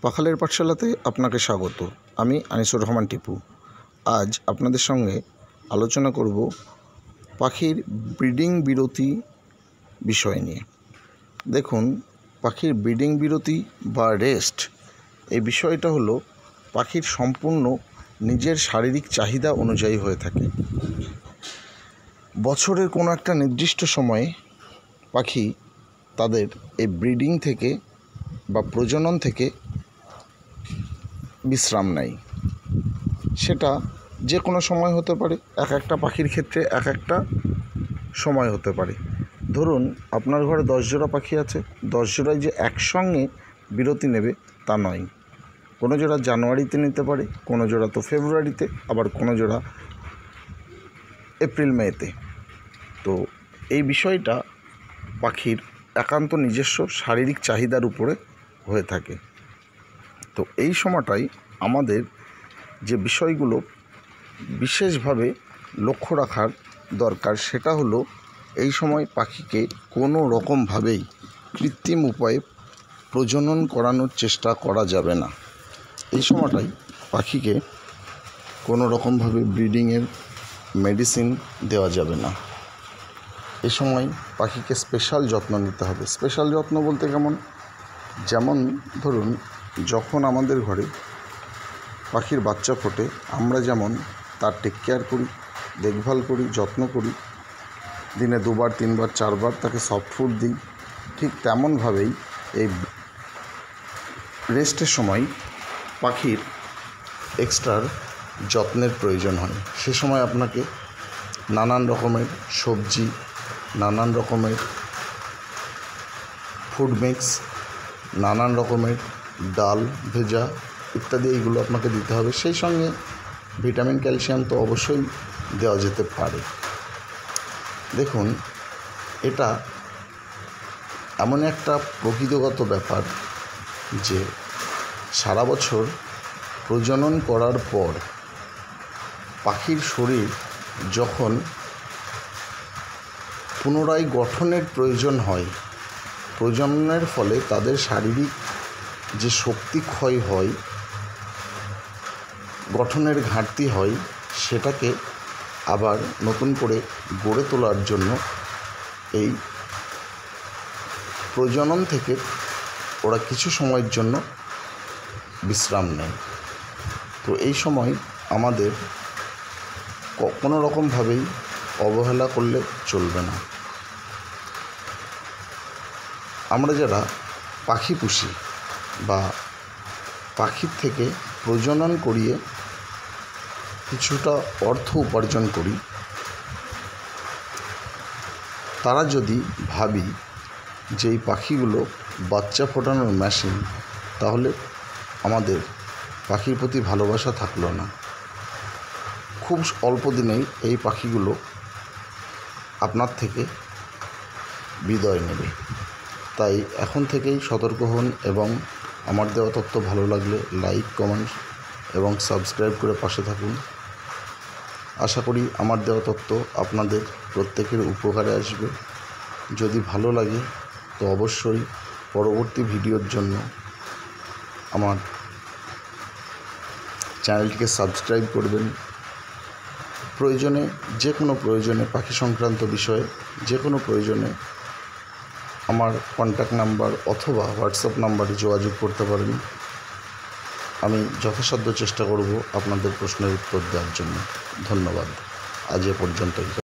পাখালের পাঠশালাতে আপনাকে স্বাগত। আমি আনিসুর রহমান টিপু। আজ আপনাদের সঙ্গে আলোচনা করব পাখির ব্রিডিং বিরতি বিষয় নিয়ে। দেখুন, পাখির ব্রিডিং বিরতি বা রেস্ট এই বিষয়টা হলো পাখির সম্পূর্ণ নিজের শারীরিক চাহিদা অনুযায়ী হয়ে থাকে। বছরের কোনো একটা নির্দিষ্ট সময়ে পাখি তাদের এই ব্রিডিং থেকে বা প্রজনন থেকে বিশ্রাম নেয়। সেটা যে কোনো সময় হতে পারে, এক একটা পাখির ক্ষেত্রে এক একটা সময় হতে পারে। ধরুন, আপনার ঘরে 10 জোড়া পাখি আছে, 10 জোড়াই যে একসঙ্গে বিরতি নেবে তা নয়। কোনো জোড়া জানুয়ারিতে নিতে পারে, কোনো জোড়া তো ফেব্রুয়ারিতে, আবার কোনো জোড়া এপ্রিল মেতে। তো এই বিষয়টা পাখির একান্ত নিজস্ব শারীরিক চাহিদার উপরে হয়ে থাকে। তো এই সময়টাই আমাদের যে বিষয়গুলো বিশেষভাবে লক্ষ্য রাখার দরকার, সেটা হলো এই সময় পাখিকে কোনো রকমভাবেই কৃত্রিম উপায়ে প্রজনন করানোর চেষ্টা করা যাবে না। এই সময়টাই পাখিকে কোনো রকমভাবে ব্রিডিংয়ের মেডিসিন দেওয়া যাবে না। এই সময় পাখিকে স্পেশাল যত্ন নিতে হবে। স্পেশাল যত্ন বলতে যেমন ধরুন, যখন আমাদের ঘরে পাখির বাচ্চা ফোটে, আমরা যেমন তার টেক কেয়ার করি, দেখভাল করি, যত্ন করি, দিনে 2বার 3বার 4বার তাকে সফট ফুড দিই, ঠিক তেমনভাবেই এই রেস্টের সময় পাখির এক্সট্রার যত্নের প্রয়োজন হয়। সে সময় আপনাকে নানান রকমের সবজি, নানান রকমের ফুড মিক্স, নানান রকমের ডাল ভেজা ইত্যাদি এইগুলো আপনাকে দিতে হবে। সেই সঙ্গে ভিটামিন, ক্যালসিয়াম তো অবশ্যই দেওয়া যেতে পারে। দেখুন, এটা এমন একটা প্রকৃতিগত ব্যাপার যে সারা বছর প্রজনন করার পর পাখির শরীর যখন পুনরায় গঠনের প্রয়োজন হয়, প্রজননের ফলে তাদের শারীরিক যে শক্তি ক্ষয় হয়, গঠনের ঘাটতি হয়, সেটাকে আবার নতুন করে গড়ে তোলার জন্য এই প্রজনন থেকে ওরা কিছু সময়ের জন্য বিশ্রাম নেয়। তো এই সময় আমাদের কোনো রকমভাবেই অবহেলা করলে চলবে না। আমরা যারা পাখি পুষি বা পাখির থেকে প্রজনন করিয়ে কিছুটা অর্থ উপার্জন করি, তারা যদি ভাবি যে এই পাখিগুলো বাচ্চা ফোটানোর মেশিন, তাহলে আমাদের পাখির প্রতি ভালোবাসা থাকলো না। খুব অল্প দিনেই এই পাখিগুলো আপনার থেকে বিদায় নেবে। তাই এখন থেকেই সতর্ক হন এবং আমার দেওয়া তথ্য ভালো লাগলে লাইক, কমেন্ট এবং সাবস্ক্রাইব করে পাশে থাকুন। আশা করি আমার দেওয়া তথ্য আপনাদের প্রত্যেকের উপকারে আসবে। যদি ভালো লাগে তো অবশ্যই পরবর্তী ভিডিওর জন্য আমার চ্যানেলটিকে সাবস্ক্রাইব করবেন। প্রয়োজনে, যে কোনো প্রয়োজনে, পাখি সংক্রান্ত বিষয়ে যে কোনো প্রয়োজনে আমার কন্ট্যাক্ট নাম্বার অথবা হোয়াটসঅ্যাপ নাম্বারে যোগাযোগ করতে পারেন। আমি যথাসাধ্য চেষ্টা করব আপনাদের প্রশ্নের উত্তর দেওয়ার জন্য। ধন্যবাদ। আজ এ পর্যন্তই।